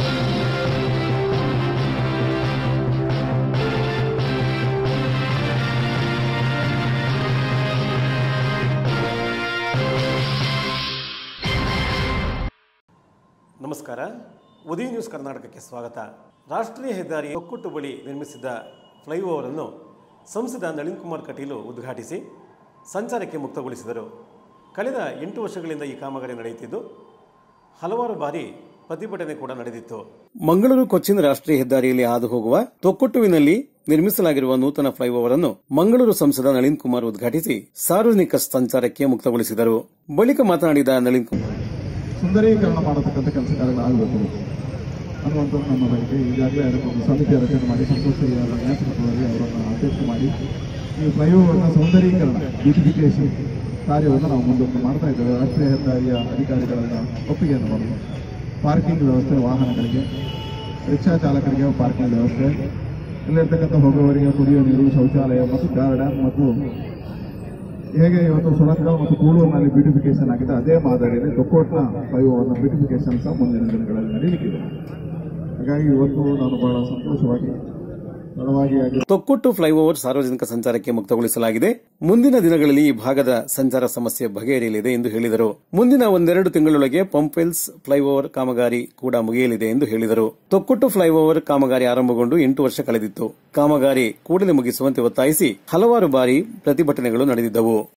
ನಮಸ್ಕಾರ. ಉದಯ ನ್ಯೂಸ್ ಕರ್ನಾಟಕಕ್ಕೆ ಸ್ವಾಗತ. ರಾಷ್ಟ್ರೀಯ ಹೆದ್ದಾರಿ ತೊಕ್ಕೊಟ್ಟು ಬಳಿ ನಿರ್ಮಿಸಿದ ಫ್ಲೈಓವರ್ ಅನ್ನು ಸಂಸದ ನಳಿನ್ ಕುಮಾರ್ ಕಟೀಲ್ ಉದ್ಘಾಟಿಸಿ ಸಂಚಾರಕ್ಕೆ ಮುಕ್ತಗೊಳಿಸಿದರು. ಕಳೆದ 8 ವರ್ಷಗಳಿಂದ ಈ ಕಾಮಗಾರಿ ನಡೆಯುತ್ತಿದ್ದು ಹಲವಾರು ಬಾರಿ ಪ್ರತಿಭಟನೆ ಕೂಡ ನಡೆದಿತ್ತು. ಮಂಗಳೂರು ಕೊಚ್ಚಿನ್ ರಾಷ್ಟ್ರೀಯ ಹೆದ್ದಾರಿಯಲ್ಲಿ ಹಾದು ಹೋಗುವ ತೊಕ್ಕೊಟ್ಟುವಿನಲ್ಲಿ ನಿರ್ಮಿಸಲಾಗಿರುವ ನೂತನ ಫ್ಲೈಓವರ್ ಅನ್ನು ಮಂಗಳೂರು ಸಂಸದ ನಳಿನ್ ಕುಮಾರ್ ಉದ್ಘಾಟಿಸಿ ಸಾರ್ವಜನಿಕ ಸಂಚಾರಕ್ಕೆ ಮುಕ್ತಗೊಳಿಸಿದರು. ಬಳಿಕ ಮಾತನಾಡಿದ ನಳಿನ್ ಕುಮಾರ್, ಸುಂದರೀಕರಣ ಮಾಡತಕ್ಕಂಥ ಕೆಲಸ ಕಾರ್ಯಗಳಾಗಬೇಕು ಅನ್ನುವಂಥದ್ದು ನಮ್ಮ ಬಯಕೆ. ಈಗಾಗಲೇ ಅದಕ್ಕೊಂದು ಸಮಿತಿಯ ರಚನೆ ಮಾಡಿ ಸಂತೋಷಿ ಅವರ ನೇತೃತ್ವದಲ್ಲಿ ಅವರನ್ನು ಅಧ್ಯಕ್ಷ ಮಾಡಿ ಈ ಫ್ಲೈಓವರ್ನ ಸೌಂದರೀಕರಣ ಬ್ಯೂಟಿಫಿಕೇಶನ್ ಕಾರ್ಯವನ್ನು ನಾವು ಮುಂದಕ್ಕೆ ಮಾಡ್ತಾ ಇದ್ದೇವೆ. ರಾಷ್ಟ್ರೀಯ ಹೆದ್ದಾರಿಯ ಅಧಿಕಾರಿಗಳನ್ನ ಒಪ್ಪಿಗೆಯನ್ನು ಮಾಡಿ ಪಾರ್ಕಿಂಗ್ ವ್ಯವಸ್ಥೆ, ವಾಹನಗಳಿಗೆ, ರಿಕ್ಷಾ ಚಾಲಕರಿಗೆ ಪಾರ್ಕಿಂಗ್ ವ್ಯವಸ್ಥೆ, ಇಲ್ಲಿರ್ತಕ್ಕಂಥ ಹೋಗುವವರಿಗೆ ಕುಡಿಯುವ ನೀರು, ಶೌಚಾಲಯ ಮತ್ತು ಗಾರ್ಡನ್ ಮತ್ತು ಹೇಗೆ ಇವತ್ತು ಸುರಂಗ ಮತ್ತು ಕೂಳೂರಿನಲ್ಲಿ ಬ್ಯೂಟಿಫಿಕೇಶನ್ ಆಗಿದೆ ಅದೇ ಮಾದರಿಯಲ್ಲಿ ತೊಕ್ಕೊಟ್ಟಿನ ಫ್ಲೈಓವರ್ನ ಬ್ಯೂಟಿಫಿಕೇಶನ್ ಸಹ ಮುಂದಿನ ದಿನಗಳಲ್ಲಿ ನಡೆಯಲಿಕ್ಕಿದೆ. ಹಾಗಾಗಿ ಇವತ್ತು ನಾನು ಬಹಳ ಸಂತೋಷವಾಗಿ ತೊಕ್ಕೊಟ್ಟು ಫ್ಲೈಓವರ್ ಸಾರ್ವಜನಿಕ ಸಂಚಾರಕ್ಕೆ ಮುಕ್ತಗೊಳಿಸಲಾಗಿದೆ. ಮುಂದಿನ ದಿನಗಳಲ್ಲಿ ಈ ಭಾಗದ ಸಂಚಾರ ಸಮಸ್ಯೆ ಬಗೆಹರಿಯಲಿದೆ ಎಂದು ಹೇಳಿದರು. ಮುಂದಿನ 1-2 ತಿಂಗಳೊಳಗೆ ಪಂಪ್ವೆಲ್ಸ್ ಫ್ಲೈಓವರ್ ಕಾಮಗಾರಿ ಕೂಡ ಮುಗಿಯಲಿದೆ ಎಂದು ಹೇಳಿದರು. ತೊಕ್ಕೊಟ್ಟು ಫ್ಲೈಓವರ್ ಕಾಮಗಾರಿ ಆರಂಭಗೊಂಡು 8 ವರ್ಷ ಕಳೆದಿತ್ತು. ಕಾಮಗಾರಿ ಕೂಡಲೇ ಮುಗಿಸುವಂತೆ ಒತ್ತಾಯಿಸಿ ಹಲವಾರು ಬಾರಿ ಪ್ರತಿಭಟನೆಗಳು ನಡೆದಿದ್ದವು.